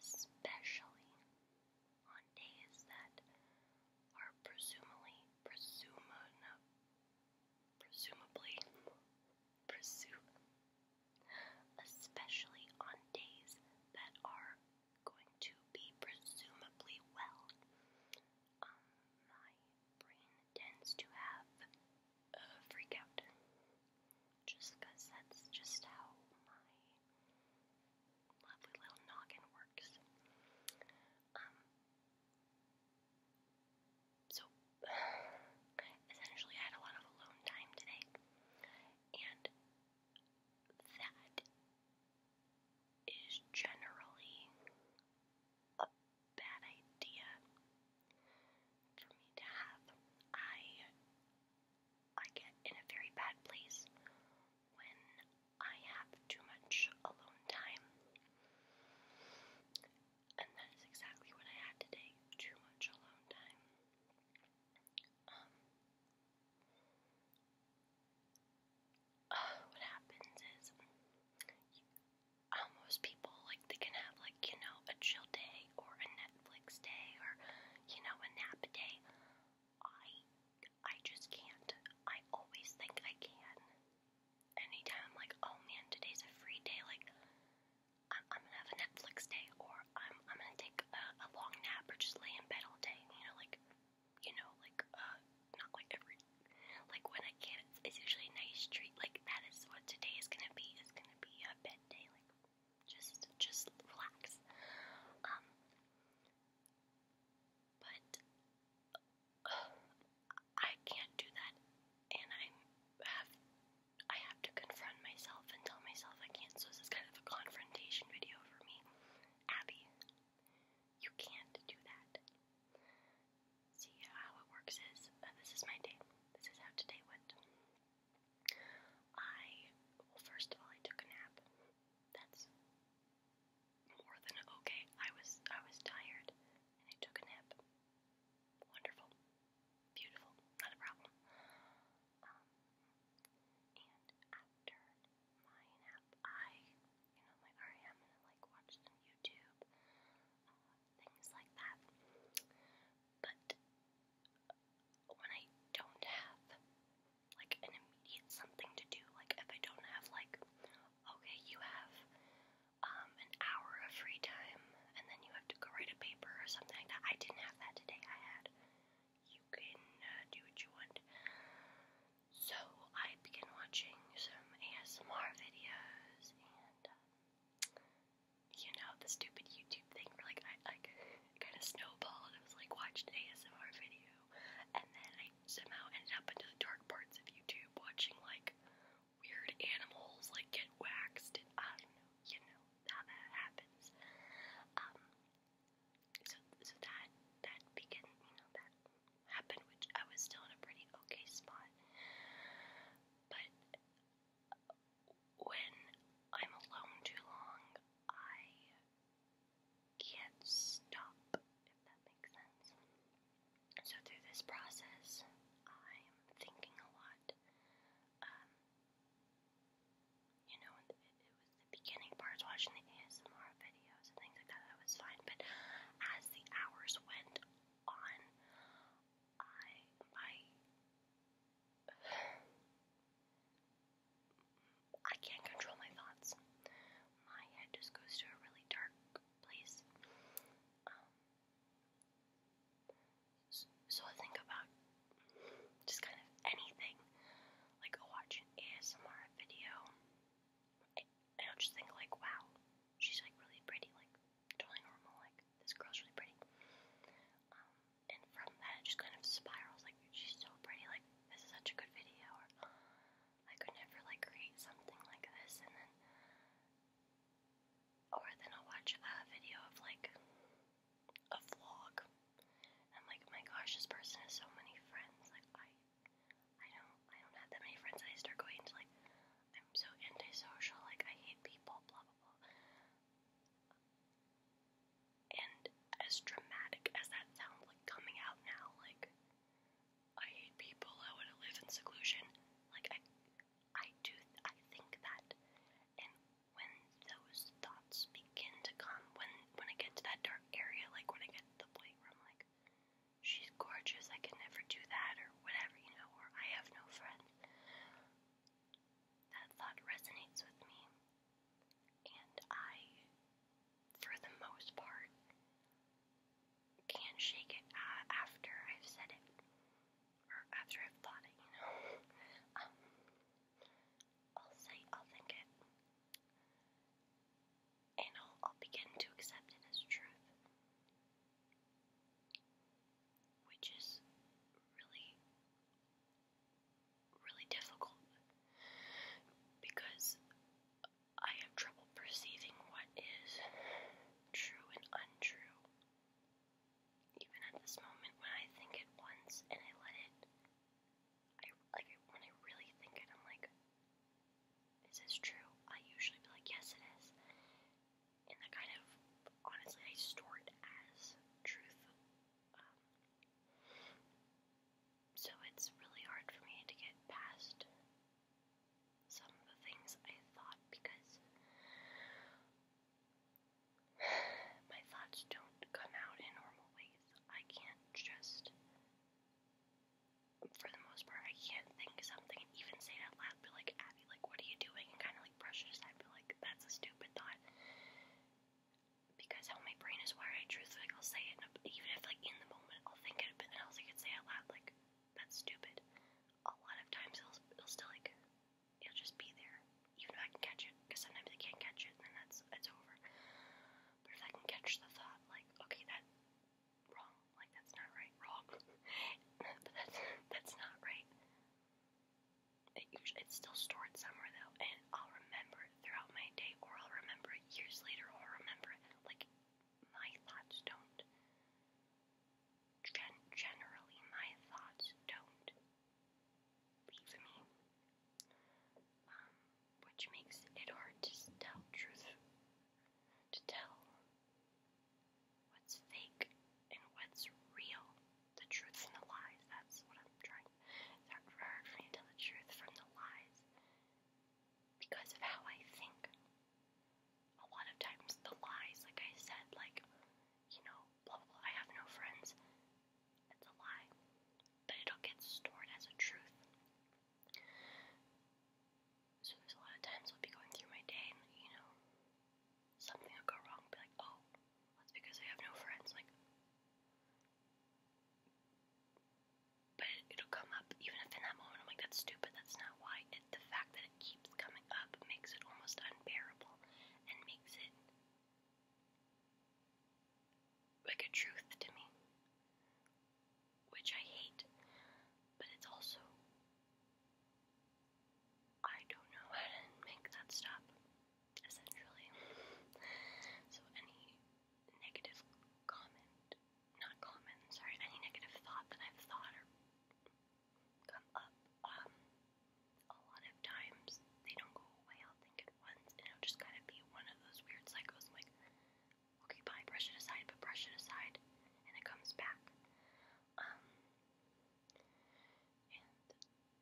especially on days that are presumably, especially on days that are going to be presumably well. My brain tends to have a freak out, just because that's just how my lovely little noggin works. like a truth to me, which I hate, but it's also, I don't know how to make that stop, essentially. So any negative any negative thought that I've thought or come up, a lot of times they don't go away. I'll think it once, and it'll just kind of be one of those weird cycles. I'm like, okay, bye, brush it aside, but brush it aside, and it comes back. And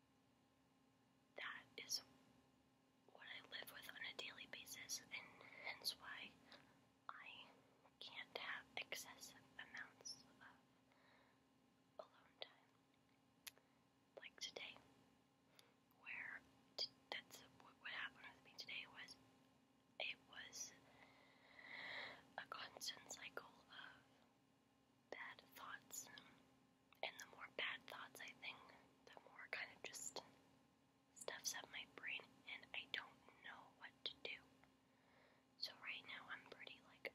that is what I live with on a daily basis, and hence why I can't have excessive amounts of alone time. Like today, where that's what happened with me today was it was a constant cycle of bad thoughts, and the more bad thoughts I think, the more kind of just stuffs up my brain, and I don't know what to do. So right now I'm pretty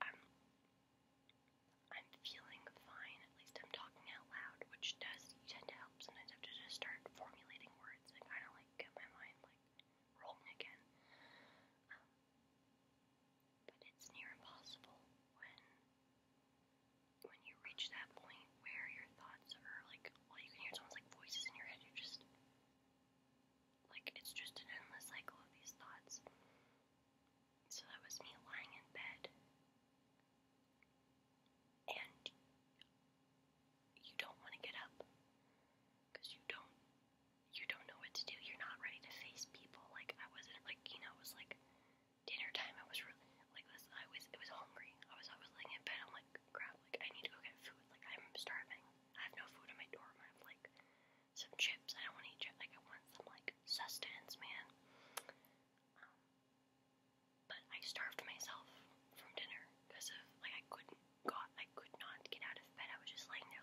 I'm feeling fine. At least I'm talking out loud, which does tend to help. Sometimes I have to just start formulating words and kind of like get my mind rolling again. But it's near impossible when you reach that point where your thoughts are all you can hear someone's voices in your head. You're just it's just an endless cycle of these thoughts. So that was me lying in bed, and you don't want to get up because you don't know what to do. You're not ready to face people. I wasn't it was dinner time. I was really it was hungry. I was laying in bed. I'm like, crap, I need to go get food. I'm starving. I have no food in my dorm. I have some chips. I don't want to eat chips. I want some sustenance, man. But I starved myself from dinner because of I could not get out of bed. I was just laying there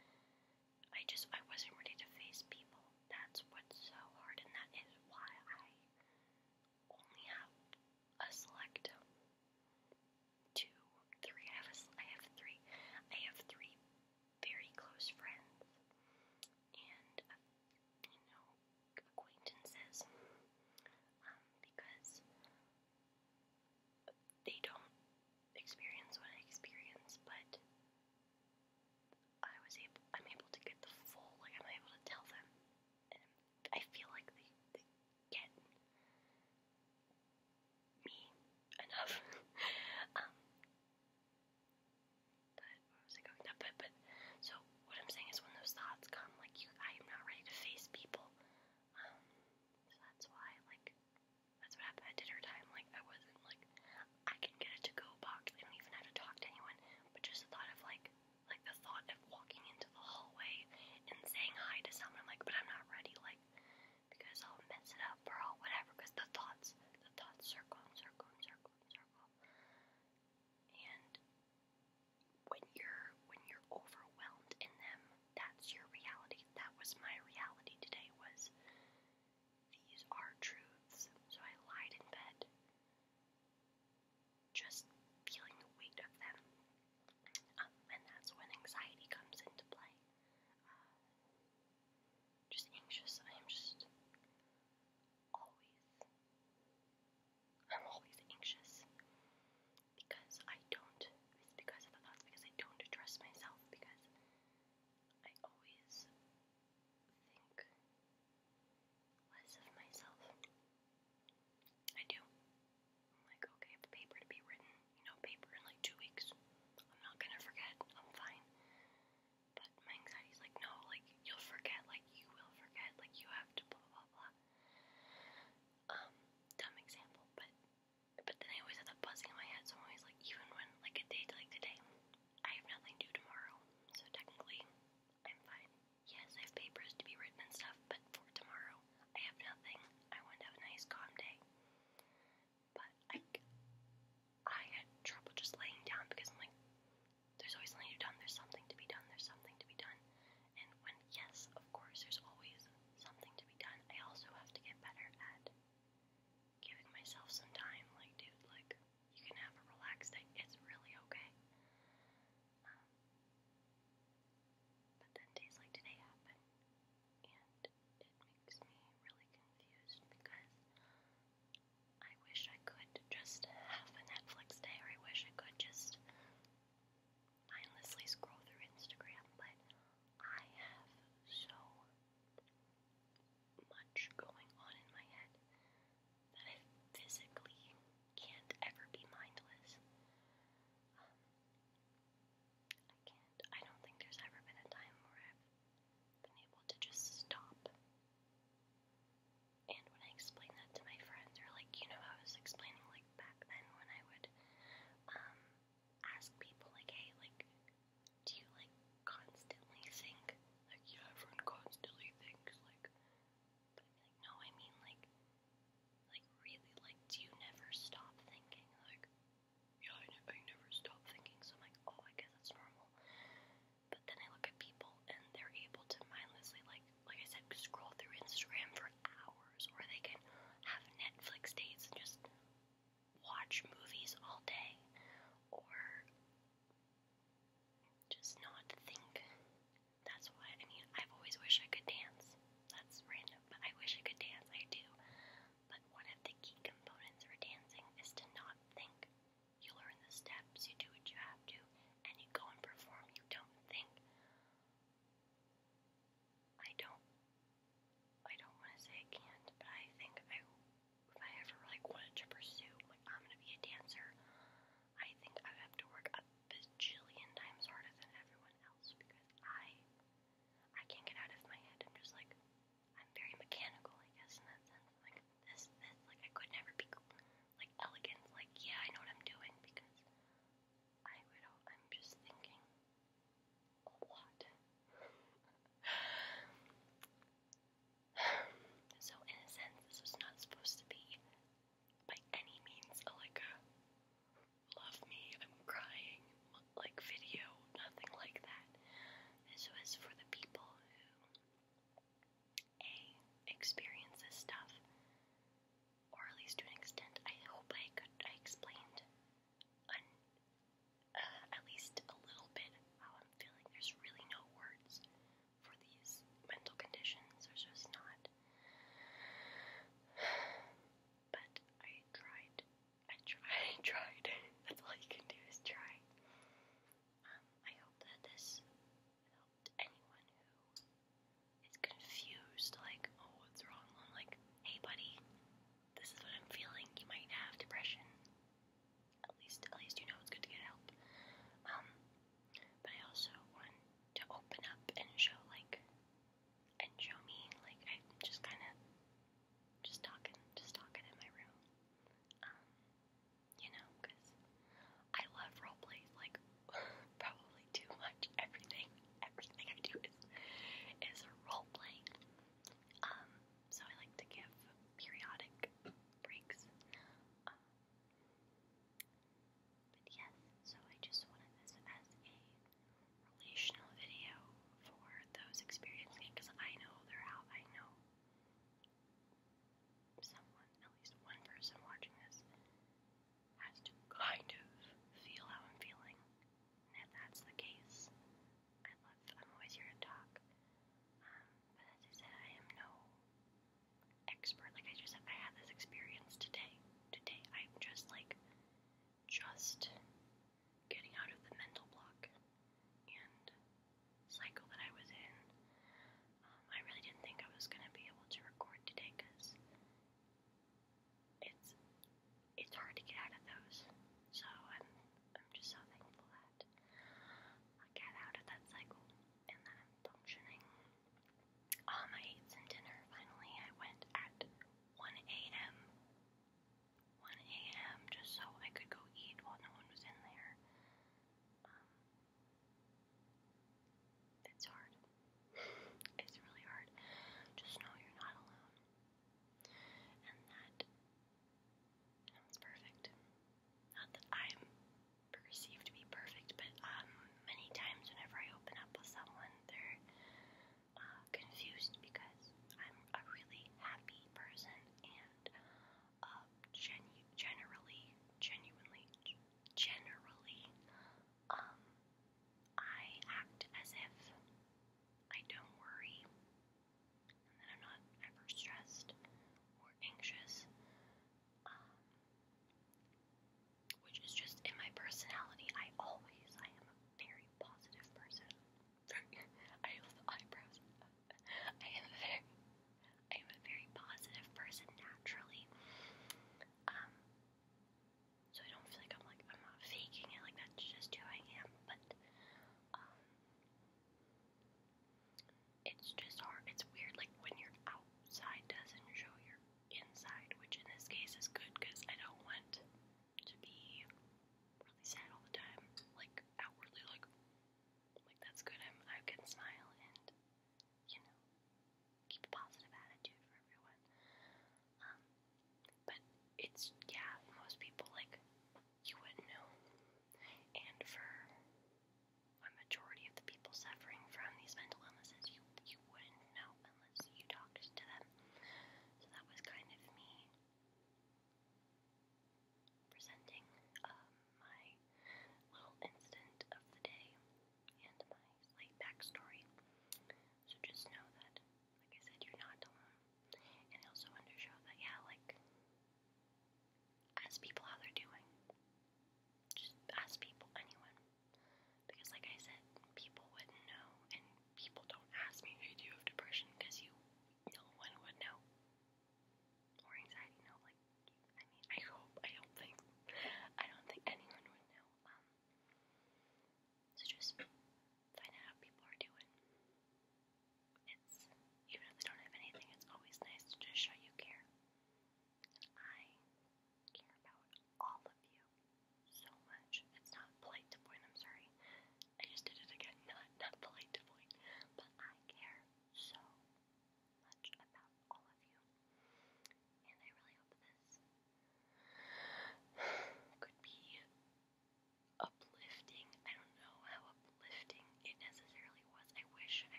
I wasn't ready to face people. That's what's so hard, and that is why I only have a select 2, 3. I have three very close friends and acquaintances, because they don't experience what I experience, but I'm able to get the full, I'm able to tell them, and I feel like they get me enough. But what was I going to, but so what I'm saying is when those thoughts come, I am not ready to face people. So that's why, that's what happened at dinner time. I wasn't I can get a to-go box. I don't even have to talk to anyone. But just the thought of the thought of walking into the hallway and saying hi to someone, but I'm not ready, because I'll mess it up or whatever. Because the thoughts circle and circle and circle and circle. And when you're overwhelmed in them, that's your reality. That was my reality today. Was these are true